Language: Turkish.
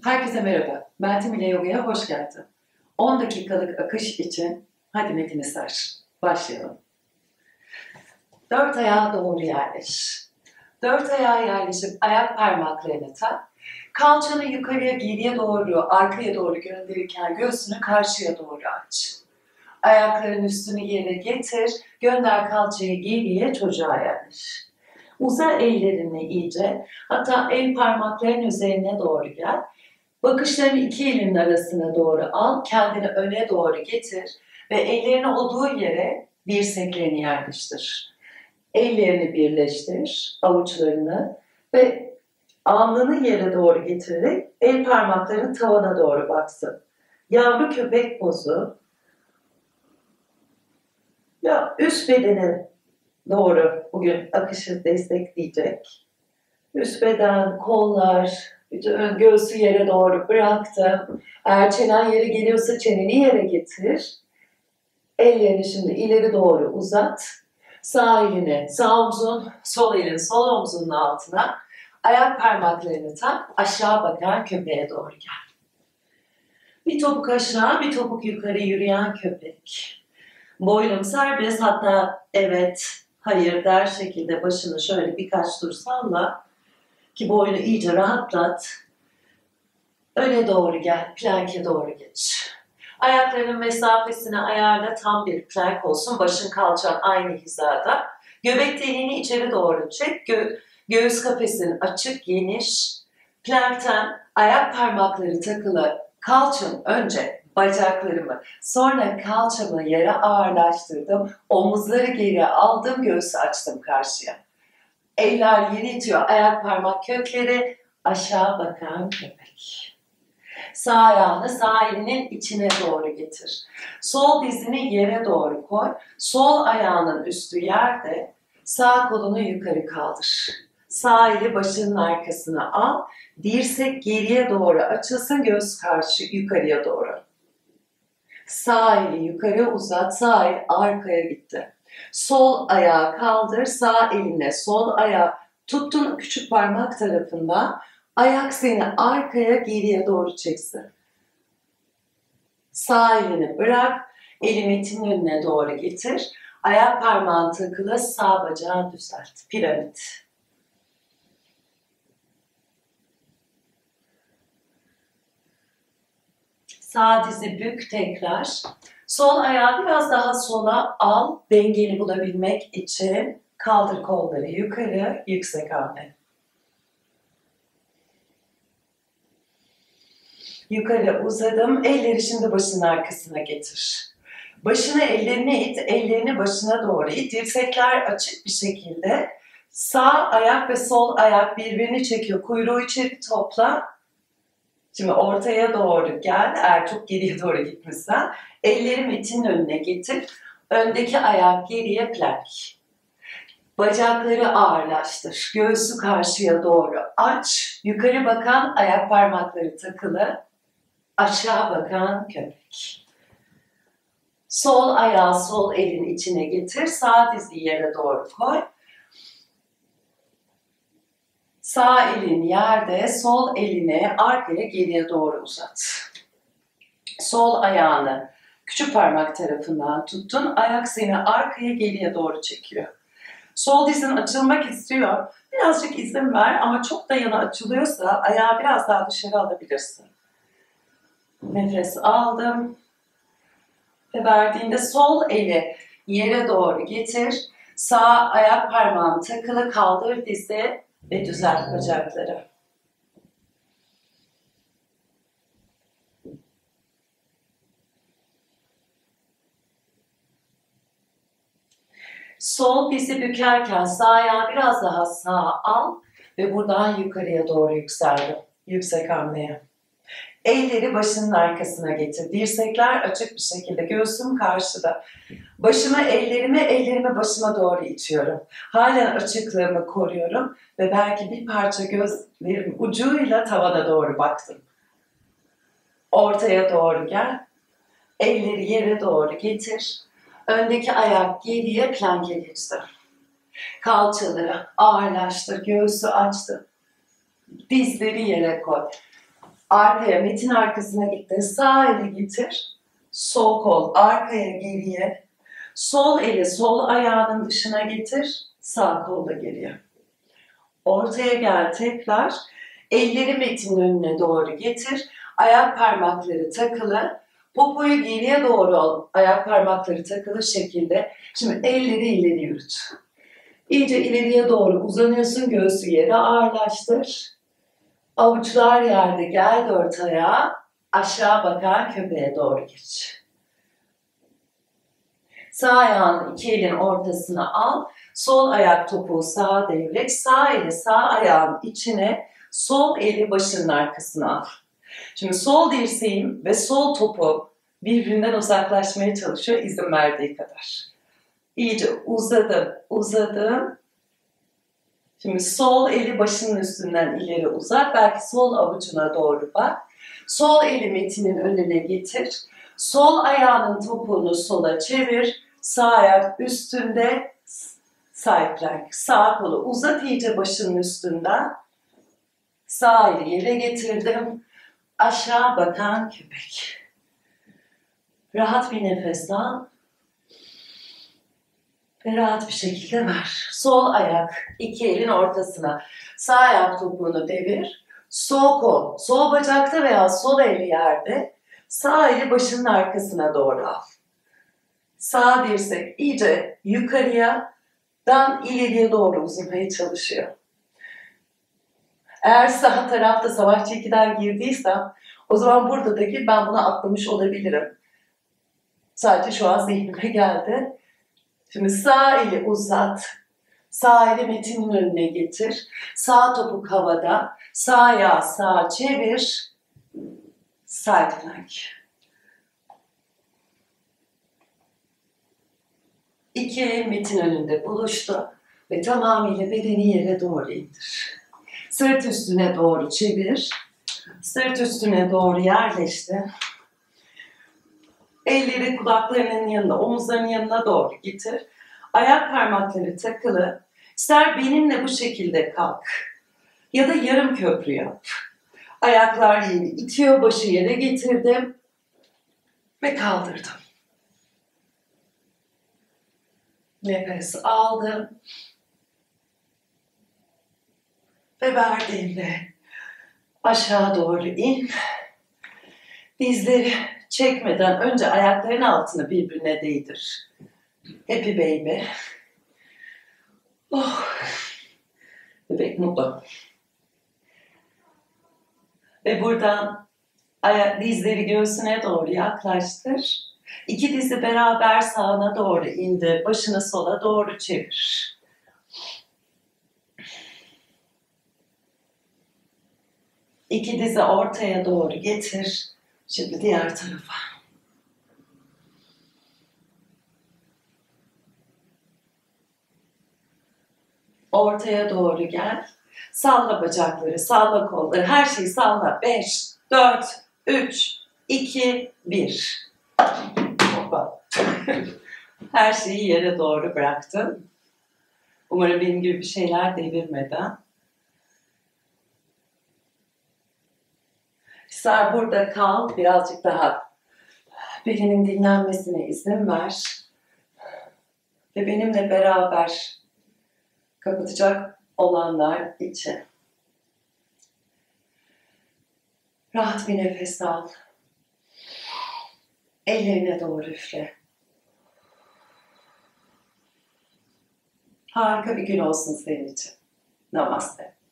Herkese merhaba. Meltem ile Yoga'ya hoş geldin. 10 dakikalık akış için hadi metini sar. Başlayalım. Dört ayağa doğru yerleş. Dört ayağa yerleşip ayak parmaklarını tak. Kalçanı yukarıya, geriye doğru, arkaya doğru gönderirken göğsünü karşıya doğru aç. Ayakların üstünü yere getir. Gönder kalçayı geriye, çocuğa yerleş. Uza ellerini iyice. Hatta el parmakların üzerine doğru gel. Bakışlarını iki elinin arasına doğru al, kendini öne doğru getir ve ellerini olduğu yere dirseklerini yerleştir. Ellerini birleştir, avuçlarını ve alnını yere doğru getirerek el parmakların tavana doğru baksın. Yavru köpek pozu. Ya üst bedene doğru bugün akışı destekleyecek. Üst beden, kollar, bütün göğsü yere doğru bıraktım. Eğer çenen yere geliyorsa çeneni yere getir. Ellerini şimdi ileri doğru uzat. Sağ elini sağ omzun, sol elin sol omzunun altına. Ayak parmaklarını tak. Aşağı bakan köpeğe doğru gel. Bir topuk aşağı, bir topuk yukarı yürüyen köpek. Boynum serbest, hatta evet, hayır der şekilde başını şöyle birkaç tur salla. Ki boynu iyice rahatlat. Öne doğru gel, plank'e doğru geç. Ayaklarının mesafesini ayarla, tam bir plank olsun. Başın kalçan aynı hizada. Göbek deliğini içeri doğru çek. Göğüs kafesin açık, geniş. Plank'ten ayak parmakları takılı. Kalçam önce bacaklarımı, sonra kalçamı yere ağırlaştırdım. Omuzları geri aldım, göğsü açtım karşıya. Eller yere itiyor, ayak parmak kökleri aşağı bakan köpek. Sağ ayağını sağ elinin içine doğru getir. Sol dizini yere doğru koy. Sol ayağının üstü yerde, sağ kolunu yukarı kaldır. Sağ eli başının arkasına al. Dirsek geriye doğru açılsın, göğüs karşı yukarıya doğru. Sağ eli yukarı uzat, sağ el arkaya gitti. Sol ayağı kaldır, sağ elinle sol ayağı tuttun küçük parmak tarafından, ayak seni arkaya geriye doğru çeksin. Sağ elini bırak, eli metinin önüne doğru getir. Ayak parmağın takılı, sağ bacağı düzelt. Piramit. Sağ dizi bük tekrar. Sol ayağı biraz daha sola al, dengeni bulabilmek için kaldır kolları yukarı, yüksek hamle. Yukarı uzadım, elleri şimdi başının arkasına getir. Başını ellerine it, ellerini başına doğru it, dirsekler açık bir şekilde. Sağ ayak ve sol ayak birbirini çekiyor, kuyruğu içeri topla. Şimdi ortaya doğru gel, eğer çok geriye doğru gitmişsen, elleri metinin önüne getir. Öndeki ayak geriye plank. Bacakları ağırlaştır. Göğsü karşıya doğru aç. Yukarı bakan ayak parmakları takılı. Aşağı bakan köpek. Sol ayağı sol elin içine getir. Sağ dizi yere doğru koy. Sağ elin yerde, sol elini arkaya geriye doğru uzat. Sol ayağını küçük parmak tarafından tuttun. Ayak seni arkaya geriye doğru çekiyor. Sol dizin açılmak istiyor. Birazcık izin ver ama çok da yana açılıyorsa ayağı biraz daha dışarı alabilirsin. Nefes aldım. Ve verdiğinde sol eli yere doğru getir. Sağ ayak parmağını takılı, kaldır dizi ve düzelt bacakları. Sol dizi bükerken sağ ayağı biraz daha sağa al ve buradan yukarıya doğru yükseldim. Yüksek hamleye. Elleri başının arkasına getir. Dirsekler açık bir şekilde. Göğsüm karşıda. Başımı ellerimi başıma doğru itiyorum. Halen açıklığımı koruyorum ve belki bir parça gözlerim ucuyla tavana doğru baktım. Ortaya doğru gel. Elleri yere doğru getir. Öndeki ayak geriye, plank'e geçti. Kalçaları ağırlaştır, göğsü açtı. Dizleri yere koy. Arkaya, metin arkasına gitti. Sağ eli getir. Sol kol arkaya, geriye. Sol eli sol ayağının dışına getir. Sağ kol da geriye. Ortaya gel tekrar. Elleri metinin önüne doğru getir. Ayak parmakları takılı. Popoyu geriye doğru al. Ayak parmakları takılı şekilde. Şimdi elleri ileri yürüt. İyice ileriye doğru uzanıyorsun. Göğsü yere ağırlaştır. Avuçlar yerde, gel dört ayağa. Aşağı bakan köpeğe doğru geç. Sağ ayağını iki elin ortasına al. Sol ayak topuğu sağa devret. Sağ eli sağ ayağın içine, sol eli başının arkasına al. Şimdi sol dirseğim ve sol topuğum birbirinden uzaklaşmaya çalışıyor izin verdiği kadar. İyice uzadım, uzadım. Şimdi sol eli başının üstünden ileri uzat. Belki sol avucuna doğru bak. Sol eli metinin önüne getir. Sol ayağının topuğunu sola çevir. Sağ ayak üstünde, side plank. Sağ kolu uzat iyice başının üstünden. Sağ eli yere getirdim. Aşağı bakan köpek. Rahat bir nefes al. Ve rahat bir şekilde ver. Sol ayak iki elin ortasına. Sağ ayak topuğunu devir. Sol kol, sol bacakta veya sol eli yerde. Sağ eli başının arkasına doğru al. Sağ dirsek iyice yukarıya, dan ileriye doğru uzamaya çalışıyor. Eğer sağ tarafta savaşçı 2'den girdiysem, o zaman burada da gir, ben bunu atlamış olabilirim. Sadece şu an zihnime geldi. Şimdi sağ eli uzat. Sağ eli metinin önüne getir. Sağ topuk havada. Sağ ayağı sağa çevir. Side plank. İki el metin önünde buluştu. Ve tamamıyla bedeni yere doğru indir. Sırt üstüne doğru çevir. Sırt üstüne doğru yerleşti. Elleri kulaklarının yanına, omuzlarının yanına doğru getir. Ayak parmakları takılı. İster benimle bu şekilde kalk. Ya da yarım köprü yap. Ayaklar yeni itiyor, başı yere getirdim. Ve kaldırdım. Nefes aldım. Ve verdiğimde aşağı doğru in. Dizleri çekmeden önce ayakların altını birbirine değdir. Happy baby. Oh. Bebek mutlu. Ve buradan dizleri göğsüne doğru yaklaştır. İki dizi beraber sağına doğru indir. Başını sola doğru çevir. İki dizi ortaya doğru getir. Şimdi diğer tarafa. Ortaya doğru gel. Salla bacakları, salla kolları, her şeyi salla. 5, 4, 3, 2, 1. Hoppa. Her şeyi yere doğru bıraktın. Umarım benim gibi bir şeyler devirmeden. İster burada kal, birazcık daha belinin dinlenmesine izin ver. Ve benimle beraber kapatacak olanlar için. Rahat bir nefes al. Ellerine doğru üfle. Harika bir gün olsun senin için. Namaste.